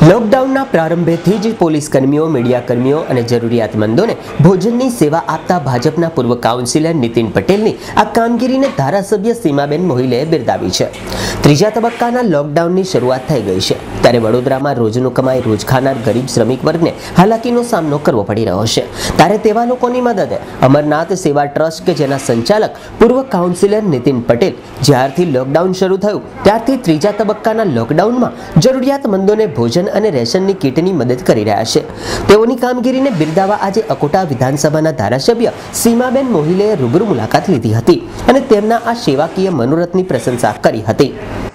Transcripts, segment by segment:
લોકડાઉનના પ્રારંભેથી જ પોલીસ કર્મીઓ, મીડિયા કર્મીઓ અને જરૂરિયાતમંદોને ભોજનની સેવા આપતા ભાજપના પૂર્વ કાઉન્સિલર નીતિન પટેલની આ કામગીરીને ધારાસભ્ય સીમાબેન મોહિલેએ બિરદાવી છે। ત્રીજા તબક્કાના લોકડાઉનની શરૂઆત થઈ ગઈ છે, ત્યારે વડોદરામાં રોજનું કમાઈ રોજ ખાનાર ગરીબ શ્રમિક વર્ગને હાલાકીનો સામનો કરવો પડી રહ્યો છે। ત્યારે તેવા લોકોની મદદે અમરનાથ સેવા ટ્રસ્ટ કે જેના સંચાલક પૂર્વ કાઉન્સિલર નીતિન પટેલ જ્યારથી લોકડાઉન શરૂ થયું ત્યારથી ત્રીજા તબક્કાના લોકડાઉનમાં જરૂરિયાતમંદોને ભોજન અને રેશનની કીટની મદદ કરી રહ્યા છે। તેઓની કામગીરીને બિરદાવવા આજે અકોટા વિધાનસભાના ધારાસભ્ય સીમાબેન મોહિલેએ રૂબરૂ મુલાકાત લીધી હતી અને તેમના આ સેવાકીય મનોરથની પ્રશંસા કરી હતી।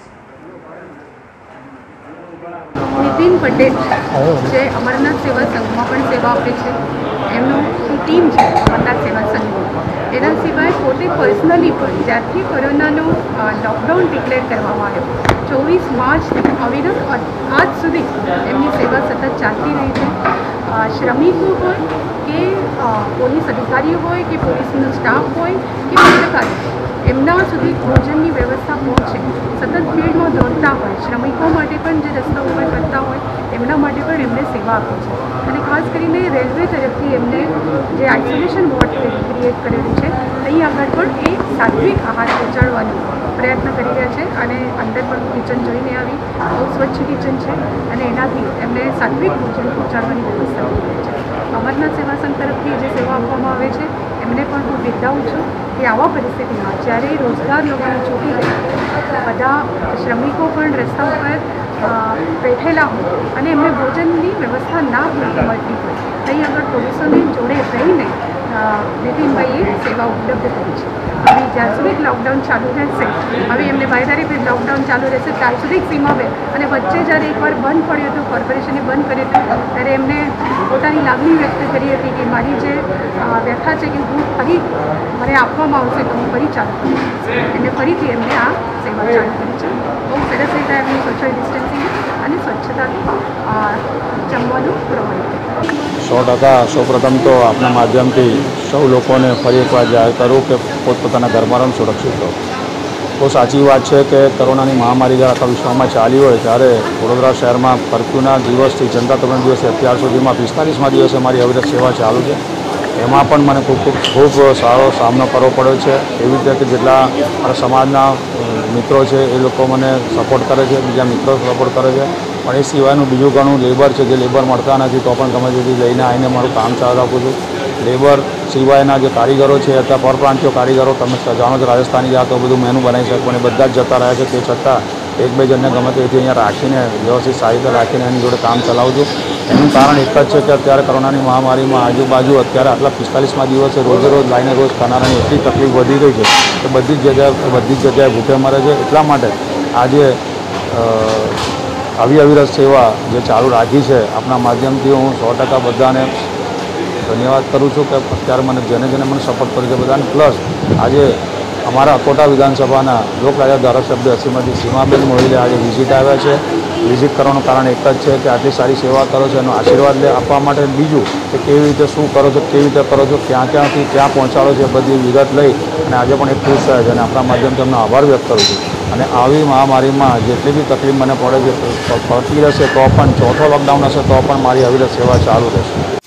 નીતિન પટેલ જે અમરનાથ સેવા સંઘમાં પણ સેવા આપે છે, એમનું ટીમ છે અમરનાથ સેવા સંઘની। એના સિવાય પોતે પર્સનલી પણ જ્યારથી કોરોનાનો લોકડાઉન ડિક્લેર કરવામાં આવ્યો 24 માર્ચથી અવિરત આજ સુધી એમની સેવા સતત ચાલતી રહી છે। શ્રમિકો હોય કે પોલીસ અધિકારીઓ હોય કે પોલીસનો સ્ટાફ હોય કે પત્રકારો, એમના સુધી ભોજનની વ્યવસ્થા પહોંચે, સતત ફિલ્ડમાં દોડતા હોય, શ્રમિકો માટે પણ જે રસ્તા ઉપર કરતા હોય એમના માટે પણ એમને સેવા આપે છે। અને ખાસ કરીને રેલવે તરફથી એમને જે આઇસોલેશન વોર્ડ ક્રિએટ કરેલું છે, અહીં આગળ પણ એ સાત્વિક આહાર પહોંચાડવાનો પ્રયત્ન કરી રહ્યા છે। અને અંદર પણ કિચન જોઈને આવી, બહુ સ્વચ્છ કિચન છે અને એનાથી એમને સાત્વિક ભોજન પહોંચાડવાની વ્યવસ્થા કરી રહી છે। અમરનાથ સેવા સંઘ તરફથી જે સેવા આપવામાં આવે છે એમને પણ હું બિરદાવું છું કે આવા પરિસ્થિતિમાં જ્યારે રોજગાર લોકોને છૂટી ગઈ, બધા શ્રમિકો પણ રસ્તા ઉપર બેઠેલા હોય અને એમને ભોજનની વ્યવસ્થા ના મળતી હોય, અહીં આગળ પોલીસોની જોડે રહીને નીતિનભાઈએ સેવા ઉપલબ્ધ કરી છે। હવે જ્યાં સુધી લોકડાઉન ચાલુ રહેશે, હવે એમને બાયદારી લોકડાઉન ચાલુ રહેશે ત્યાં સુધી સીમાબેન અને વચ્ચે જ્યારે એકવાર બંધ પડ્યું હતું, કોર્પોરેશને બંધ કર્યું હતું, ત્યારે એમને પોતાની લાગણી વ્યક્ત કરી હતી કે મારી જે વ્યથા છે કે હું ફરી મને આપવામાં આવશે તો હું ફરી ચાલુ કરીશ। એટલે ફરીથી એમને આ સેવા ચાલુ કરી છે। બહુ સરસ રીતે એમને સોશિયલ ડિસ્ટન્સિંગ અને સ્વચ્છતાનું જમવાનું પ્રોવાઈડ કર્યું। 100% સૌપ્રથમ તો આપના માધ્યમથી સૌ લોકોને ફરી એકવાર જાહેર કરું કે પોતપોતાના ઘરમાં રહો, સુરક્ષિત રહો। બહુ સાચી વાત છે કે કોરોનાની મહામારી જ્યારે આખા વિશ્વમાં ચાલી હોય ત્યારે વડોદરા શહેરમાં કર્ફ્યુના દિવસથી જનતા કર્ફ્યુના દિવસથી અત્યાર સુધીમાં 45મા દિવસે મારી અવિરત સેવા ચાલુ છે। એમાં પણ મને ખૂબ સારો સામનો કરવો પડ્યો છે। એવી રીતે કે જેટલા મારા સમાજના મિત્રો છે એ લોકો મને સપોર્ટ કરે છે, બીજા મિત્રો સપોર્ટ કરે છે, પણ એ સિવાયનું બીજું ઘણું લેબર છે જે લેબર મળતા નથી તો પણ ગમે તેથી લઈને આવીને મારું કામ ચાલુ રાખું છું। લેબર સિવાયના જે કારીગરો છે અથવા પરપ્રાંતીય કારીગરો, તમે જાણો છો રાજસ્થાની જાતો બધું મેનુ બનાવી શકે પણ એ બધા જ જતા રહ્યા છે, તે છતાં એક બે જણને ગમે તેથી અહીંયા રાખીને વ્યવસ્થિત સારી રીતે રાખીને એની જોડે કામ ચલાવું છું। એનું કારણ એક જ છે કે અત્યારે કોરોનાની મહામારીમાં આજુબાજુ અત્યારે આટલા 45મા દિવસે રોજે રોજ લાઈને રોજ ખાનારાની એટલી તકલીફ વધી ગઈ છે કે બધી જ જગ્યાએ ભૂખે મરે છે। એટલા માટે આજે આવી અવિરત સેવા જે ચાલુ રાખી છે આપણા માધ્યમથી હું 100% બધાને ધન્યવાદ કરું છું કે અત્યારે મને જેને મને સપોર્ટ કર્યો છે બધાને। પ્લસ આજે અમારા અકોટા વિધાનસભાના લોકલાજા ધારાસભ્ય શ્રીમતી સીમાબેન મોહિલે આજે વિઝિટ આવ્યા છે। વિઝિટ કરવાનું કારણ એક જ છે કે આટલી સારી સેવા કરો છો એનો આશીર્વાદ આપવા માટે, બીજું કે કેવી રીતે શું કરો છો, કેવી રીતે કરો છો, ક્યાંથી ક્યાં પહોંચાડો છો, બધી વિગત લઈ અને આજે પણ એક ખુશ થયા છે અને આપણા માધ્યમથી એમનો આભાર વ્યક્ત કરું છું। અને આવી મહામારીમાં જેટલી બી તકલીફ મને પડે છે પડતી રહેશે તો પણ ચોથો લોકડાઉન હશે તો પણ મારી અવિરત સેવા ચાલુ રહેશે।